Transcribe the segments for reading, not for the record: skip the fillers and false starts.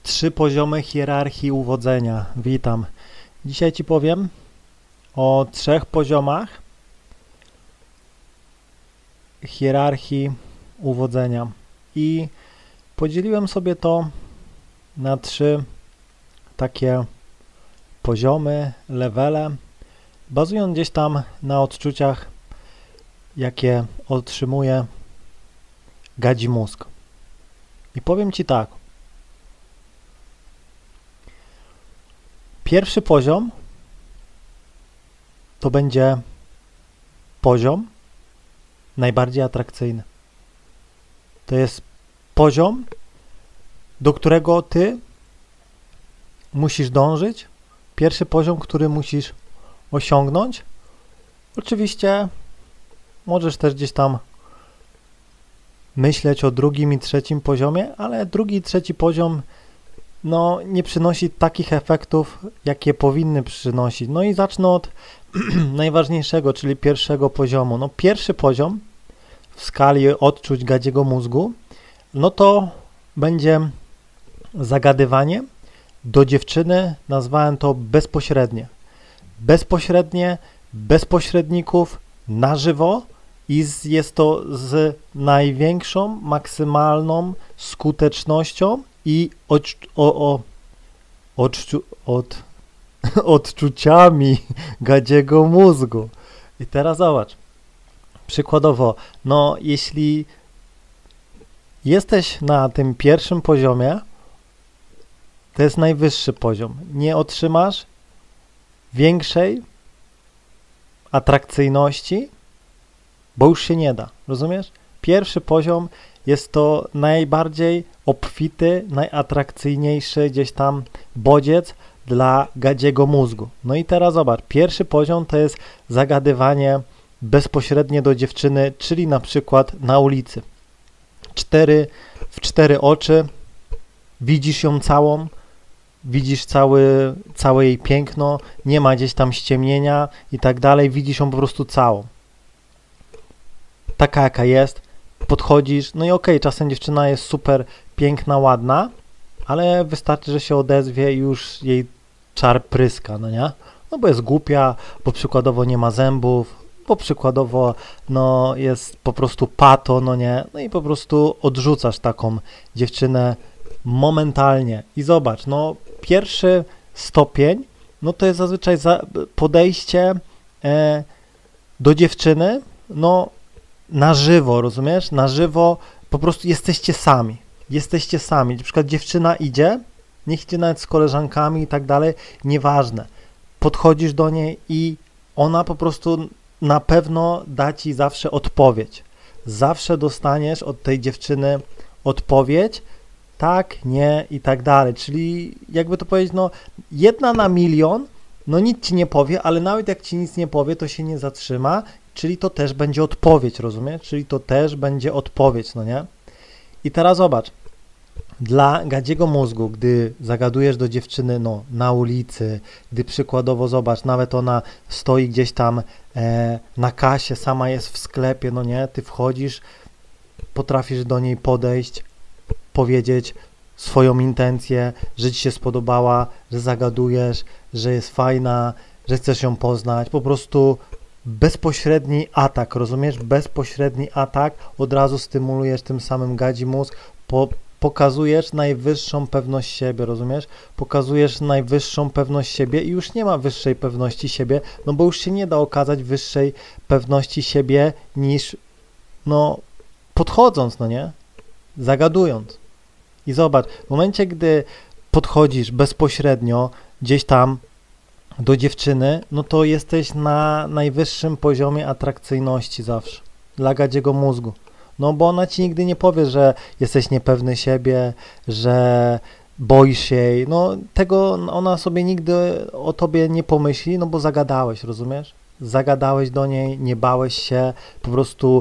3 poziomy hierarchii uwodzenia. Witam. Dzisiaj Ci powiem o 3 poziomach hierarchii uwodzenia i podzieliłem sobie to na 3 takie poziomy, levele, bazując gdzieś tam na odczuciach, jakie otrzymuje gadzi mózg. I powiem Ci tak. Pierwszy poziom to będzie poziom najbardziej atrakcyjny. To jest poziom, do którego Ty musisz dążyć. Pierwszy poziom, który musisz osiągnąć. Oczywiście możesz też gdzieś tam myśleć o drugim i trzecim poziomie, ale drugi i trzeci poziom nie przynosi takich efektów, jakie powinny przynosić. No i zacznę od najważniejszego, czyli pierwszego poziomu. No pierwszy poziom w skali odczuć gadziego mózgu, no to będzie zagadywanie do dziewczyny, nazwałem to bezpośrednie. Bezpośrednie, bez pośredników, na żywo i jest to z największą, maksymalną skutecznością i odczuciami gadziego mózgu. I teraz zobacz, przykładowo, jeśli jesteś na tym pierwszym poziomie, to jest najwyższy poziom. Nie otrzymasz większej atrakcyjności, bo już się nie da, rozumiesz? Pierwszy poziom jest to najbardziej obfity, najatrakcyjniejszy gdzieś tam bodziec dla gadziego mózgu. No i teraz zobacz, pierwszy poziom to jest zagadywanie bezpośrednie do dziewczyny, czyli na przykład na ulicy. W 4 oczy widzisz ją całą, widzisz całe jej piękno, nie ma gdzieś tam ściemnienia i tak dalej, widzisz ją po prostu całą. Taka jaka jest, podchodzisz, no i okej, czasem dziewczyna jest super piękna, ładna, ale wystarczy, że się odezwie i już jej czar pryska, no nie? No bo jest głupia, bo przykładowo nie ma zębów, bo przykładowo jest po prostu pato, no nie? No i po prostu odrzucasz taką dziewczynę momentalnie. I zobacz, pierwszy stopień, to jest zazwyczaj podejście do dziewczyny, na żywo, rozumiesz? Na żywo po prostu jesteście sami. Jesteście sami. Na przykład dziewczyna idzie, niech idzie nawet z koleżankami i tak dalej, nieważne. Podchodzisz do niej i ona po prostu na pewno da ci zawsze odpowiedź. Zawsze dostaniesz od tej dziewczyny odpowiedź, tak, nie i tak dalej. Czyli jakby to powiedzieć, 1 na 1 000 000, nic ci nie powie, ale nawet jak ci nic nie powie, to się nie zatrzyma, czyli to też będzie odpowiedź, rozumiesz? Czyli to też będzie odpowiedź, no nie? I teraz zobacz, dla gadziego mózgu, gdy zagadujesz do dziewczyny, na ulicy, gdy przykładowo, zobacz, nawet ona stoi gdzieś tam na kasie, sama jest w sklepie, no nie? Ty wchodzisz, potrafisz do niej podejść, powiedzieć swoją intencję, że ci się spodobała, że zagadujesz, że jest fajna, że chcesz ją poznać, po prostu bezpośredni atak, rozumiesz? Bezpośredni atak, od razu stymulujesz tym samym gadzi mózg, pokazujesz najwyższą pewność siebie, rozumiesz? Pokazujesz najwyższą pewność siebie i już nie ma wyższej pewności siebie, bo już się nie da okazać wyższej pewności siebie niż, podchodząc, no nie? Zagadując. I zobacz, w momencie, gdy podchodzisz bezpośrednio gdzieś tam do dziewczyny, to jesteś na najwyższym poziomie atrakcyjności zawsze dla gadziego mózgu. Bo ona ci nigdy nie powie, że jesteś niepewny siebie, że boisz się jej. Tego ona sobie nigdy o tobie nie pomyśli, bo zagadałeś, rozumiesz? Zagadałeś do niej, nie bałeś się, po prostu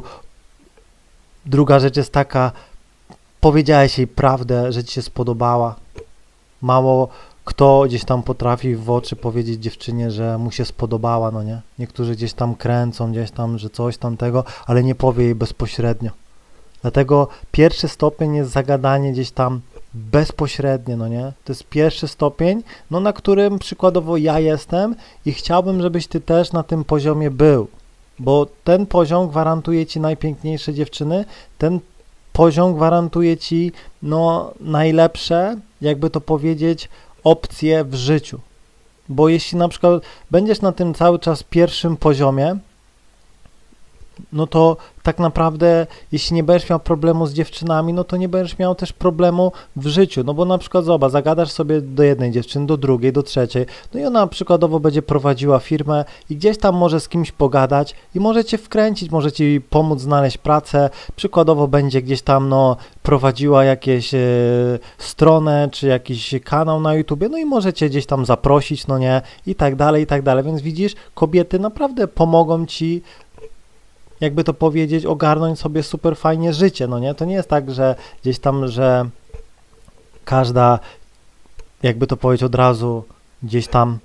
druga rzecz jest taka, powiedziałeś jej prawdę, że ci się spodobała. Mało kto gdzieś tam potrafi w oczy powiedzieć dziewczynie, że mu się spodobała, no nie? Niektórzy gdzieś tam kręcą, gdzieś tam, że coś tamtego, ale nie powie jej bezpośrednio. Dlatego pierwszy stopień jest zagadanie gdzieś tam bezpośrednie, no nie? To jest pierwszy stopień, no na którym przykładowo ja jestem i chciałbym, żebyś ty też na tym poziomie był, bo ten poziom gwarantuje ci najpiękniejsze dziewczyny, ten poziom gwarantuje ci, no, najlepsze, jakby to powiedzieć, opcje w życiu. Bo jeśli na przykład będziesz na tym cały czas pierwszym poziomie, no to tak naprawdę, jeśli nie będziesz miał problemu z dziewczynami, no to nie będziesz miał też problemu w życiu, no bo na przykład zobacz, zagadasz sobie do jednej dziewczyny, do drugiej, do trzeciej, no i ona przykładowo będzie prowadziła firmę i gdzieś tam może z kimś pogadać i może cię wkręcić, może ci pomóc znaleźć pracę, przykładowo będzie gdzieś tam, no, prowadziła jakieś stronę, czy jakiś kanał na YouTubie, no i może cię gdzieś tam zaprosić, no nie, i tak dalej, więc widzisz, kobiety naprawdę pomogą ci, jakby to powiedzieć, ogarnąć sobie super fajnie życie, no nie? To nie jest tak, że gdzieś tam, że każda, jakby to powiedzieć od razu, gdzieś tam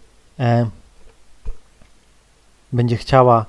będzie chciała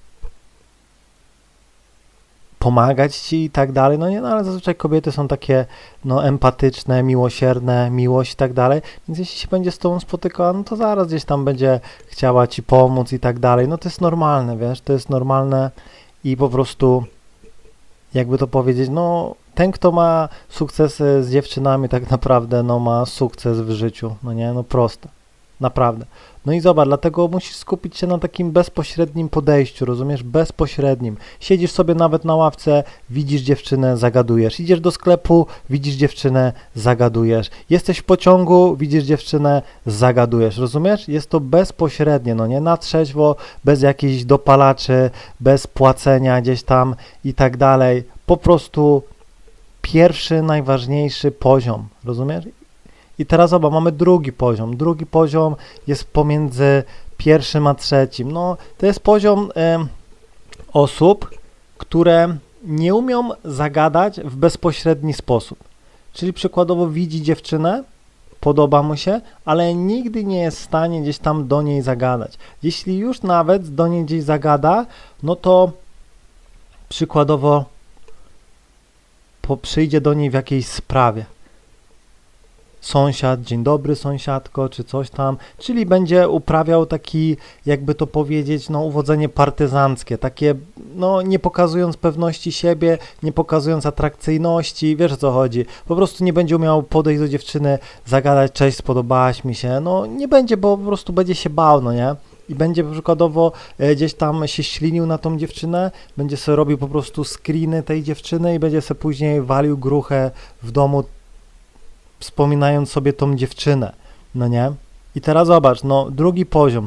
pomagać ci i tak dalej, no nie, no ale zazwyczaj kobiety są takie, no, empatyczne, miłosierne, miłość i tak dalej, więc jeśli się będzie z tobą spotykała, no to zaraz gdzieś tam będzie chciała ci pomóc i tak dalej, no to jest normalne, wiesz, to jest normalne. I po prostu, jakby to powiedzieć, no, ten, kto ma sukcesy z dziewczynami, tak naprawdę, no, ma sukces w życiu, no nie, no proste, naprawdę. No i zobacz, dlatego musisz skupić się na takim bezpośrednim podejściu, rozumiesz, bezpośrednim. Siedzisz sobie nawet na ławce, widzisz dziewczynę, zagadujesz. Idziesz do sklepu, widzisz dziewczynę, zagadujesz. Jesteś w pociągu, widzisz dziewczynę, zagadujesz, rozumiesz? Jest to bezpośrednie, no nie, na trzeźwo, bez jakichś dopalaczy, bez płacenia gdzieś tam i tak dalej. Po prostu pierwszy, najważniejszy poziom, rozumiesz? I teraz zobacz, mamy drugi poziom. Drugi poziom jest pomiędzy pierwszym a trzecim. No, to jest poziom osób, które nie umią zagadać w bezpośredni sposób. Czyli przykładowo widzi dziewczynę, podoba mu się, ale nigdy nie jest w stanie gdzieś tam do niej zagadać. Jeśli już nawet do niej gdzieś zagada, no to przykładowo przyjdzie do niej w jakiejś sprawie. Sąsiad, dzień dobry sąsiadko, czy coś tam, czyli będzie uprawiał taki, jakby to powiedzieć, no, uwodzenie partyzanckie, takie, no, nie pokazując pewności siebie, nie pokazując atrakcyjności, wiesz o co chodzi, po prostu nie będzie umiał podejść do dziewczyny, zagadać, cześć, spodobałaś mi się, no, nie będzie, bo po prostu będzie się bał, no nie, i będzie przykładowo gdzieś tam się ślinił na tą dziewczynę, będzie sobie robił po prostu screeny tej dziewczyny i będzie sobie później walił gruchę w domu, wspominając sobie tą dziewczynę, no nie? I teraz zobacz, no, drugi poziom.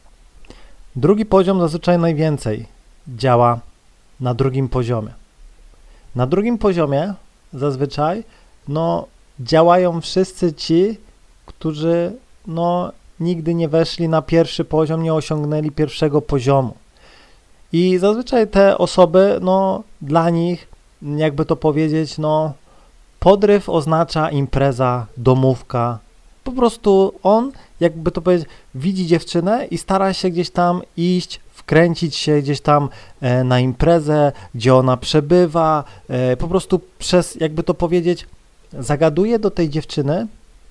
Drugi poziom zazwyczaj najwięcej działa na drugim poziomie. Na drugim poziomie zazwyczaj, no, działają wszyscy ci, którzy, no, nigdy nie weszli na pierwszy poziom, nie osiągnęli pierwszego poziomu. I zazwyczaj te osoby, no, dla nich, jakby to powiedzieć, no, podryw oznacza impreza, domówka. Po prostu on, jakby to powiedzieć, widzi dziewczynę i stara się gdzieś tam iść, wkręcić się gdzieś tam na imprezę, gdzie ona przebywa. Po prostu przez, jakby to powiedzieć, zagaduje do tej dziewczyny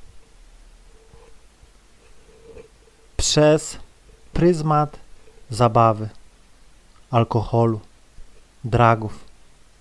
przez pryzmat zabawy, alkoholu, dragów.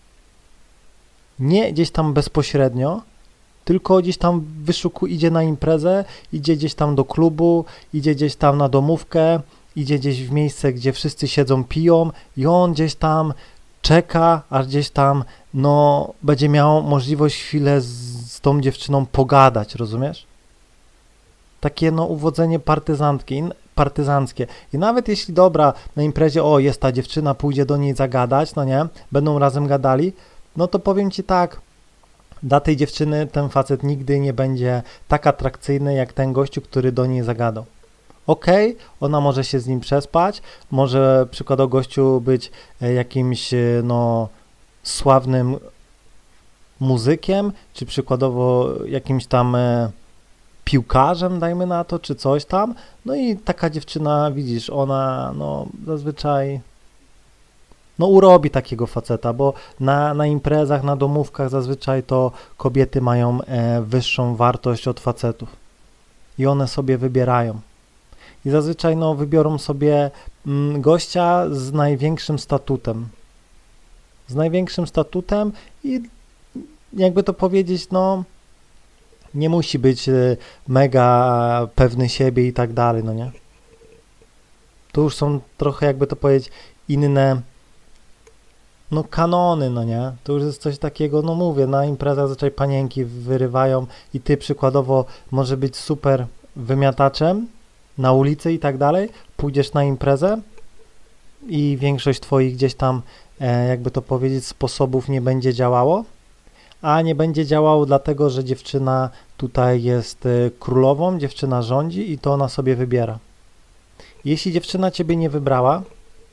Nie gdzieś tam bezpośrednio, tylko gdzieś tam idzie na imprezę, idzie gdzieś tam do klubu, idzie gdzieś tam na domówkę, idzie gdzieś w miejsce, gdzie wszyscy siedzą, piją i on gdzieś tam czeka, aż gdzieś tam, no, będzie miał możliwość chwilę z tą dziewczyną pogadać, rozumiesz? Takie, no, uwodzenie partyzanckie. I nawet jeśli, dobra, na imprezie, o, jest ta dziewczyna, pójdzie do niej zagadać, no nie, będą razem gadali, no to powiem ci tak, dla tej dziewczyny ten facet nigdy nie będzie tak atrakcyjny jak ten gościu, który do niej zagadał. Okej, ona może się z nim przespać, może przykładowo gościu być jakimś, no, sławnym muzykiem, czy przykładowo jakimś tam piłkarzem, dajmy na to, czy coś tam, no i taka dziewczyna, widzisz, ona, no, zazwyczaj no urobi takiego faceta, bo na imprezach, na domówkach zazwyczaj to kobiety mają wyższą wartość od facetów i one sobie wybierają. I zazwyczaj no wybiorą sobie gościa z największym statutem. Z największym statutem i jakby to powiedzieć, no nie musi być mega pewny siebie i tak dalej, no nie? To już są trochę, jakby to powiedzieć, inne no kanony, no nie? To już jest coś takiego, no mówię, na imprezach zazwyczaj panienki wyrywają i ty przykładowo może być super wymiataczem na ulicy i tak dalej, pójdziesz na imprezę i większość twoich gdzieś tam, jakby to powiedzieć, sposobów nie będzie działało, a nie będzie działało dlatego, że dziewczyna tutaj jest królową, dziewczyna rządzi i to ona sobie wybiera. Jeśli dziewczyna ciebie nie wybrała,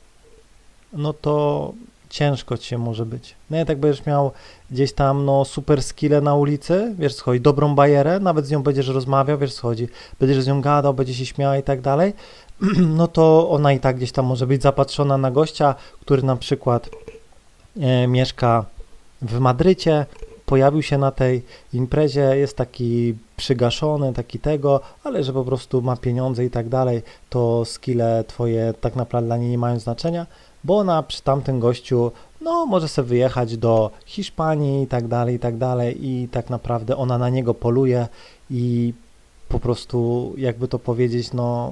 no to ciężko ci może być. No jak tak będziesz miał gdzieś tam no super skille na ulicy, wiesz co chodzi, dobrą bajerę, nawet z nią będziesz rozmawiał, wiesz co chodzi, będziesz z nią gadał, będzie się śmiała i tak dalej, no to ona i tak gdzieś tam może być zapatrzona na gościa, który na przykład mieszka w Madrycie, pojawił się na tej imprezie, jest taki przygaszony, taki tego, ale że po prostu ma pieniądze i tak dalej, to skille twoje tak naprawdę dla niej nie mają znaczenia, bo ona przy tamtym gościu, no może sobie wyjechać do Hiszpanii i tak dalej i tak naprawdę ona na niego poluje i po prostu, jakby to powiedzieć, no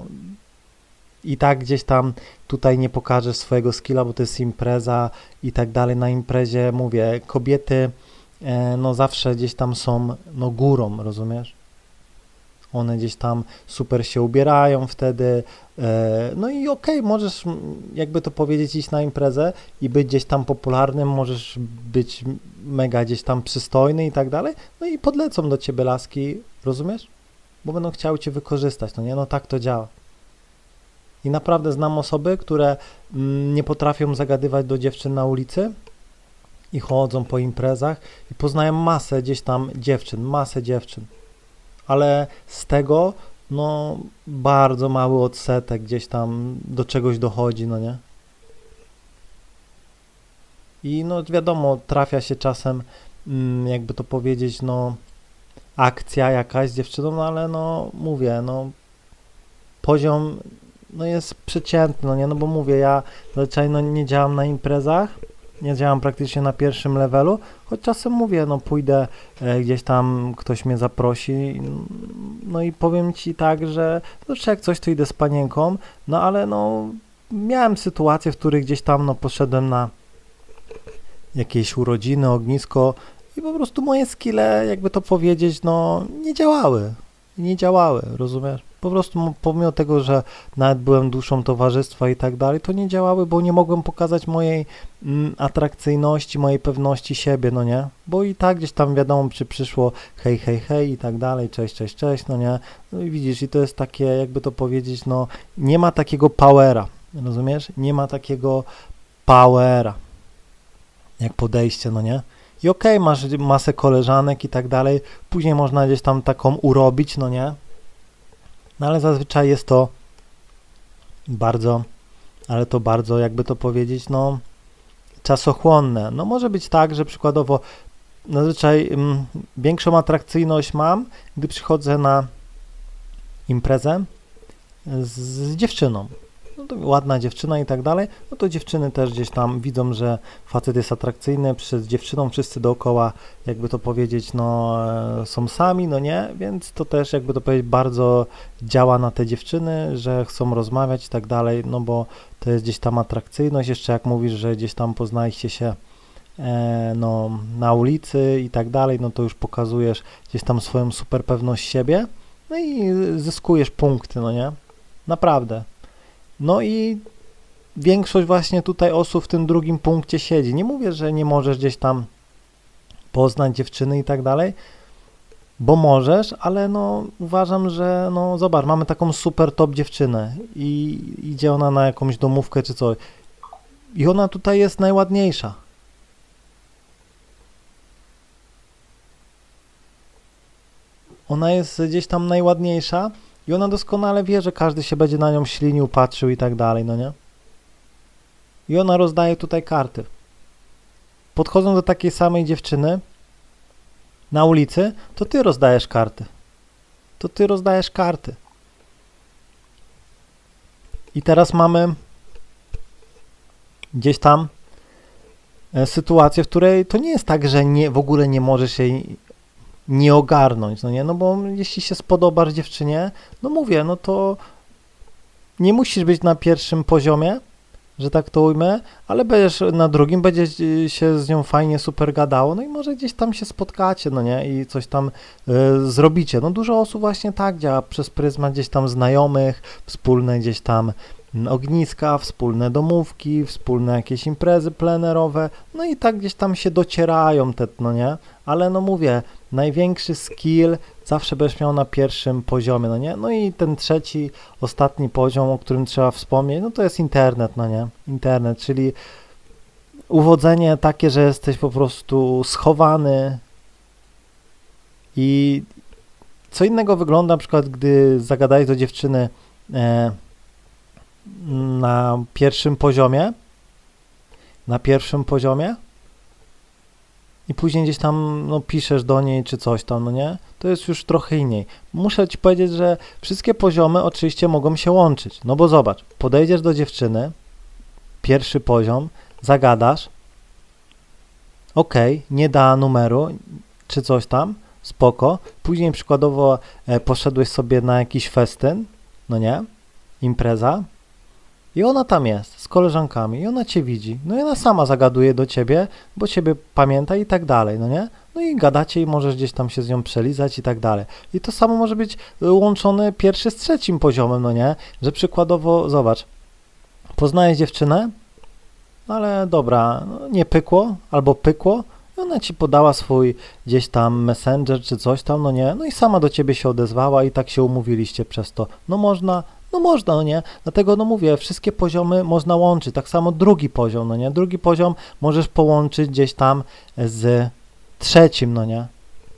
i tak gdzieś tam tutaj nie pokażesz swojego skilla, bo to jest impreza i tak dalej. Na imprezie, mówię, kobiety no zawsze gdzieś tam są no górą, rozumiesz? One gdzieś tam super się ubierają wtedy, no i okej, możesz, jakby to powiedzieć, iść na imprezę i być gdzieś tam popularnym, możesz być mega gdzieś tam przystojny i tak dalej, no i podlecą do ciebie laski, rozumiesz? Bo będą chciały cię wykorzystać, no nie? No tak to działa. I naprawdę znam osoby, które nie potrafią zagadywać do dziewczyn na ulicy i chodzą po imprezach i poznają masę gdzieś tam dziewczyn, masę dziewczyn. Ale z tego, no, bardzo mały odsetek gdzieś tam do czegoś dochodzi, no nie? I no wiadomo, trafia się czasem, jakby to powiedzieć, no, akcja jakaś z dziewczyną, no ale no, mówię, no, poziom, no jest przeciętny, no nie? No bo mówię, ja zazwyczaj no, nie działam na imprezach, nie działam praktycznie na pierwszym levelu, choć czasem mówię, no pójdę gdzieś tam, ktoś mnie zaprosi, no i powiem ci tak, że no jak coś, to idę z panienką, no ale no miałem sytuacje, w których gdzieś tam no poszedłem na jakieś urodziny, ognisko i po prostu moje skille, jakby to powiedzieć, no nie działały, rozumiesz? Po prostu pomimo tego, że nawet byłem duszą towarzystwa i tak dalej, to nie działały, bo nie mogłem pokazać mojej atrakcyjności, mojej pewności siebie, no nie? Bo i tak gdzieś tam wiadomo, czy przyszło hej, hej, hej i tak dalej, cześć, cześć, cześć, no nie? No i widzisz, i to jest takie, jakby to powiedzieć, no nie ma takiego powera, rozumiesz? Nie ma takiego powera, jak podejście, no nie? I okej, masz masę koleżanek i tak dalej, później można gdzieś tam taką urobić, no nie? No ale zazwyczaj jest to bardzo, ale to bardzo, jakby to powiedzieć, no czasochłonne. No może być tak, że przykładowo zazwyczaj większą atrakcyjność mam, gdy przychodzę na imprezę z dziewczyną. No to ładna dziewczyna i tak dalej, no to dziewczyny też gdzieś tam widzą, że facet jest atrakcyjny, z dziewczyną wszyscy dookoła, jakby to powiedzieć, no są sami, no nie, więc to też, jakby to powiedzieć, bardzo działa na te dziewczyny, że chcą rozmawiać i tak dalej, no bo to jest gdzieś tam atrakcyjność, jeszcze jak mówisz, że gdzieś tam poznaliście się no, na ulicy i tak dalej, no to już pokazujesz gdzieś tam swoją super pewność siebie, no i zyskujesz punkty, no nie, naprawdę. No i większość właśnie tutaj osób w tym drugim punkcie siedzi. Nie mówię, że nie możesz gdzieś tam poznać dziewczyny i tak dalej, bo możesz, ale no uważam, że no zobacz, mamy taką super top dziewczynę i idzie ona na jakąś domówkę czy coś i ona tutaj jest najładniejsza. Ona jest gdzieś tam najładniejsza i ona doskonale wie, że każdy się będzie na nią ślinił, patrzył i tak dalej, no nie? i ona rozdaje tutaj karty. Podchodzą do takiej samej dziewczyny na ulicy, to ty rozdajesz karty. To ty rozdajesz karty. I teraz mamy gdzieś tam sytuację, w której to nie jest tak, że w ogóle nie możesz jej nie ogarnąć, no nie? No bo jeśli się spodobasz dziewczynie, no mówię, no to nie musisz być na pierwszym poziomie, że tak to ujmę, ale będziesz na drugim, będzie się z nią fajnie super gadało, no i może gdzieś tam się spotkacie, no nie? I coś tam zrobicie. No dużo osób właśnie tak działa, przez pryzmat gdzieś tam znajomych, wspólne gdzieś tam ogniska, wspólne domówki, wspólne jakieś imprezy plenerowe, no i tak gdzieś tam się docierają te, no nie? Ale no mówię, największy skill zawsze będziesz miał na pierwszym poziomie, no nie? No i ten trzeci, ostatni poziom, o którym trzeba wspomnieć, no to jest internet, no nie? Internet, czyli uwodzenie takie, że jesteś po prostu schowany i co innego wygląda na przykład, gdy zagadałeś do dziewczyny na pierwszym poziomie i później gdzieś tam no, piszesz do niej czy coś tam, no nie? To jest już trochę inniej. Muszę ci powiedzieć, że wszystkie poziomy oczywiście mogą się łączyć, no bo zobacz, podejdziesz do dziewczyny, pierwszy poziom, zagadasz, nie da numeru czy coś tam, spoko, później przykładowo poszedłeś sobie na jakiś festyn, no nie? Impreza, i ona tam jest, z koleżankami, i ona cię widzi, no i ona sama zagaduje do ciebie, bo ciebie pamięta i tak dalej, no nie? No i gadacie i możesz gdzieś tam się z nią przelizać i tak dalej. I to samo może być łączone pierwszy z trzecim poziomem, no nie? Że przykładowo, zobacz, poznajesz dziewczynę, ale dobra, no nie pykło, albo pykło, i ona ci podała swój gdzieś tam messenger czy coś tam, no nie? No i sama do ciebie się odezwała i tak się umówiliście przez to. No można, no nie? Dlatego, no mówię, wszystkie poziomy można łączyć. Tak samo drugi poziom, no nie? Drugi poziom możesz połączyć gdzieś tam z trzecim, no nie?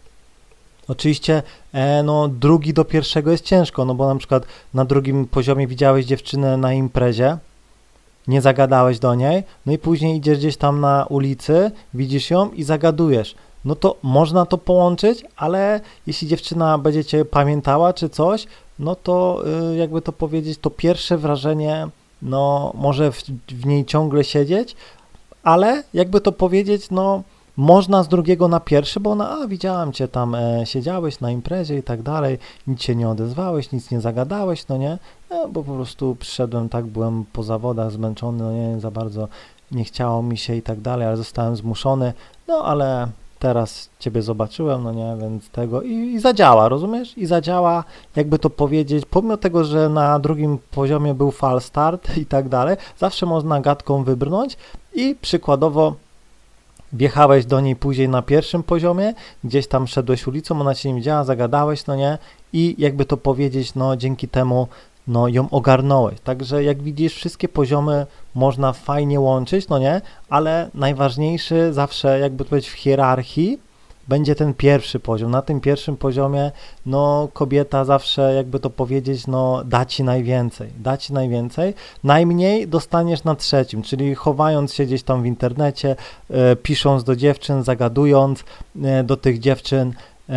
Oczywiście, no drugi do pierwszego jest ciężko, no bo na przykład na drugim poziomie widziałeś dziewczynę na imprezie, nie zagadałeś do niej, no i później idziesz gdzieś tam na ulicy, widzisz ją i zagadujesz. No to można to połączyć, ale jeśli dziewczyna będzie cię pamiętała czy coś, no to jakby to powiedzieć, to pierwsze wrażenie, no może w niej ciągle siedzieć, ale jakby to powiedzieć, no można z drugiego na pierwszy, bo ona, widziałam cię tam, siedziałeś na imprezie i tak dalej, nic się nie odezwałeś, nic nie zagadałeś, no nie, bo po prostu przyszedłem, tak, byłem po zawodach zmęczony, no nie, za bardzo nie chciało mi się i tak dalej, ale zostałem zmuszony, no ale teraz ciebie zobaczyłem, no nie, więc tego i zadziała, rozumiesz? I zadziała, jakby to powiedzieć, pomimo tego, że na drugim poziomie był false start i tak dalej, zawsze można gadką wybrnąć i przykładowo wjechałeś do niej później na pierwszym poziomie, gdzieś tam szedłeś ulicą, ona cię nie widziała, zagadałeś, no nie, i jakby to powiedzieć, no dzięki temu no ją ogarnąłeś. Także jak widzisz, wszystkie poziomy można fajnie łączyć, no nie, ale najważniejszy zawsze, jakby to powiedzieć, w hierarchii będzie ten pierwszy poziom. Na tym pierwszym poziomie, no kobieta zawsze, jakby to powiedzieć, no da ci najwięcej, najmniej dostaniesz na trzecim, czyli chowając się gdzieś tam w internecie, pisząc do dziewczyn, zagadując do tych dziewczyn,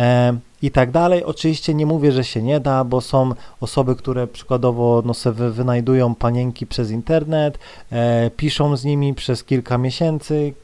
i tak dalej. Oczywiście nie mówię, że się nie da, bo są osoby, które przykładowo no, sobie wynajdują panienki przez internet, piszą z nimi przez kilka miesięcy,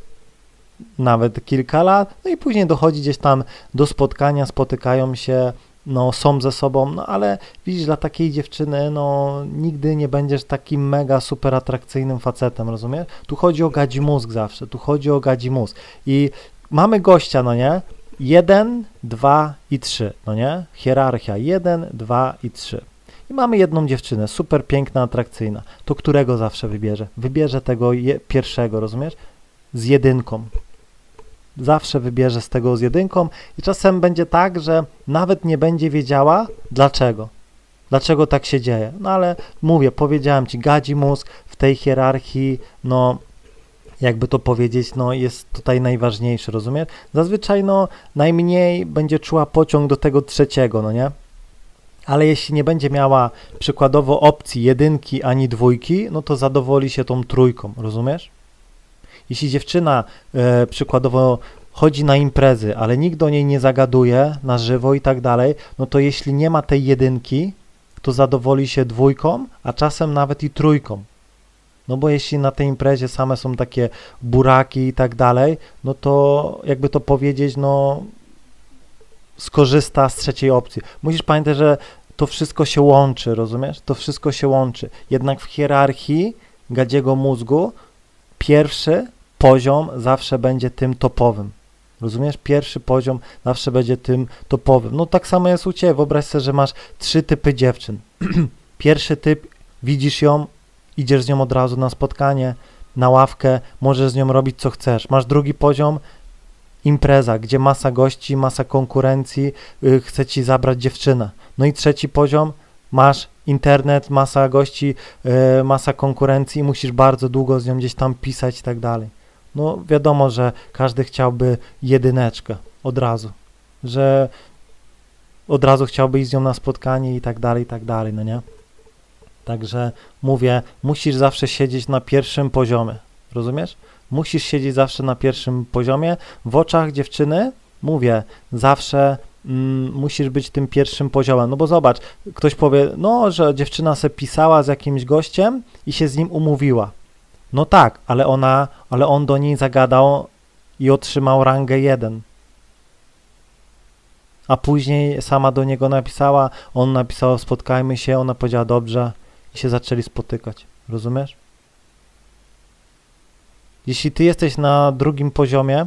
nawet kilka lat, no i później dochodzi gdzieś tam do spotkania, spotykają się, no są ze sobą, no ale widzisz, dla takiej dziewczyny, no nigdy nie będziesz takim mega super atrakcyjnym facetem, rozumiesz? Tu chodzi o gadzi mózg zawsze, tu chodzi o gadzi mózg i mamy gościa, no nie? 1, 2 i 3, no nie? Hierarchia 1, 2 i 3. I mamy jedną dziewczynę, super piękna, atrakcyjna. To którego zawsze wybierze? Wybierze tego pierwszego, rozumiesz? Z jedynką. Zawsze wybierze z tego z jedynką i czasem będzie tak, że nawet nie będzie wiedziała dlaczego. Dlaczego tak się dzieje. No ale mówię, powiedziałem ci, gadzi mózg w tej hierarchii, no jakby to powiedzieć, no jest tutaj najważniejszy, rozumiesz? Zazwyczaj, no najmniej będzie czuła pociąg do tego trzeciego, no nie? Ale jeśli nie będzie miała przykładowo opcji jedynki ani dwójki, no to zadowoli się tą trójką, rozumiesz? Jeśli dziewczyna przykładowo chodzi na imprezy, ale nikt do niej nie zagaduje na żywo i tak dalej, no to jeśli nie ma tej jedynki, to zadowoli się dwójką, a czasem nawet i trójką. No bo jeśli na tej imprezie same są takie buraki i tak dalej, no to jakby to powiedzieć, no skorzysta z trzeciej opcji. Musisz pamiętać, że to wszystko się łączy, rozumiesz? To wszystko się łączy. Jednak w hierarchii gadziego mózgu pierwszy poziom zawsze będzie tym topowym. Rozumiesz? Pierwszy poziom zawsze będzie tym topowym. No tak samo jest u Ciebie. Wyobraź sobie, że masz 3 typy dziewczyn. Pierwszy typ, widzisz ją, idziesz z nią od razu na spotkanie, na ławkę, możesz z nią robić co chcesz. Masz drugi poziom, impreza, gdzie masa gości, masa konkurencji, chce Ci zabrać dziewczynę. No i trzeci poziom, masz internet, masa gości, masa konkurencji i musisz bardzo długo z nią gdzieś tam pisać i tak dalej. No wiadomo, że każdy chciałby jedyneczkę od razu, że od razu chciałby iść z nią na spotkanie i tak dalej, no nie? Także mówię, musisz zawsze siedzieć na pierwszym poziomie, rozumiesz? Musisz siedzieć zawsze na pierwszym poziomie. W oczach dziewczyny, mówię, zawsze musisz być tym pierwszym poziomem. No bo zobacz, ktoś powie, no, że dziewczyna se pisała z jakimś gościem i się z nim umówiła. No tak, ale on do niej zagadał i otrzymał rangę 1. A później sama do niego napisała, on napisał, spotkajmy się, ona powiedziała dobrze i się zaczęli spotykać. Rozumiesz? Jeśli ty jesteś na drugim poziomie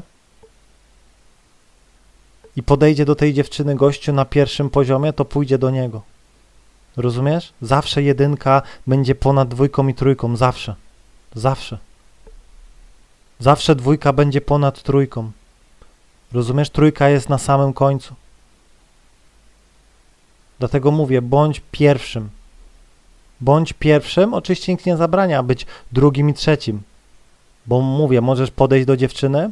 i podejdzie do tej dziewczyny gościu na pierwszym poziomie, to pójdzie do niego. Rozumiesz? Zawsze jedynka będzie ponad dwójką i trójką. Zawsze. Zawsze. Zawsze dwójka będzie ponad trójką. Rozumiesz? Trójka jest na samym końcu. Dlatego mówię, bądź pierwszym. Bądź pierwszym. Oczywiście nikt nie zabrania być drugim i trzecim. Bo mówię, możesz podejść do dziewczyny,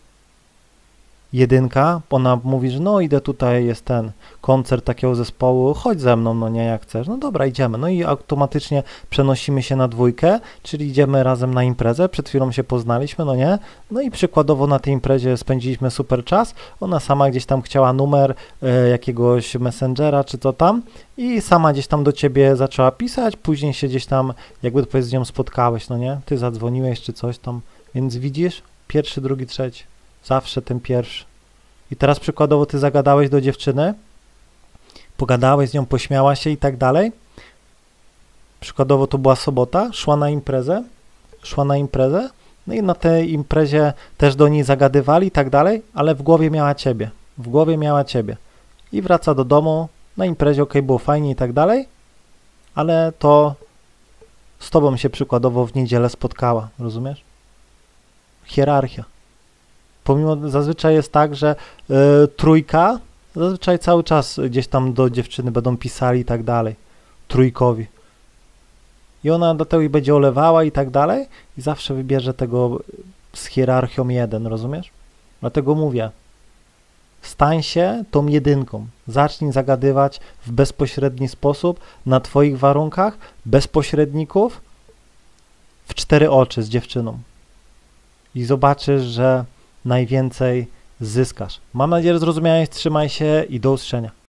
jedynka, ona mówi, że no idę tutaj, jest ten koncert takiego zespołu, chodź ze mną, no nie, jak chcesz, no dobra, idziemy, no i automatycznie przenosimy się na dwójkę, czyli idziemy razem na imprezę, przed chwilą się poznaliśmy, no nie, no i przykładowo na tej imprezie spędziliśmy super czas, ona sama gdzieś tam chciała numer jakiegoś messengera, czy co tam i sama gdzieś tam do ciebie zaczęła pisać, później się gdzieś tam, jakby to powiedzieć, z nią spotkałeś, no nie, ty zadzwoniłeś, czy coś tam, więc widzisz, pierwszy, drugi, trzeci. Zawsze ten pierwszy. I teraz przykładowo ty zagadałeś do dziewczyny, pogadałeś z nią, pośmiałaś się i tak dalej. Przykładowo to była sobota, szła na imprezę, no i na tej imprezie też do niej zagadywali i tak dalej, ale w głowie miała ciebie. I wraca do domu, na imprezie okej, było fajnie i tak dalej, ale to z tobą się przykładowo w niedzielę spotkała, rozumiesz? Hierarchia. Pomimo zazwyczaj jest tak, że trójka, zazwyczaj cały czas gdzieś tam do dziewczyny będą pisali i tak dalej, trójkowi. I ona do tego i będzie olewała i tak dalej i zawsze wybierze tego z hierarchią 1, rozumiesz? Dlatego mówię, stań się tą jedynką, zacznij zagadywać w bezpośredni sposób, na twoich warunkach, bez pośredników, w 4 oczy z dziewczyną. I zobaczysz, że najwięcej zyskasz. Mam nadzieję, że zrozumiałeś, trzymaj się i do usłyszenia.